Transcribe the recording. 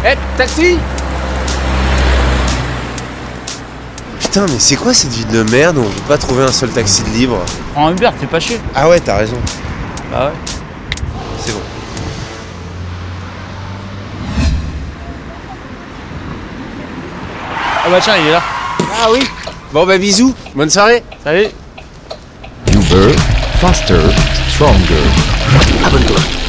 Eh, taxi! Putain, mais c'est quoi cette ville de merde où on peut pas trouver un seul taxi de libre? Prends un Uber, t'es pas chier. Ah ouais, t'as raison. Bah ouais. C'est bon. Ah bah tiens, il est là. Ah oui. Bon bah bisous, bonne soirée. Salut. Uber, faster, stronger. Abonne-toi.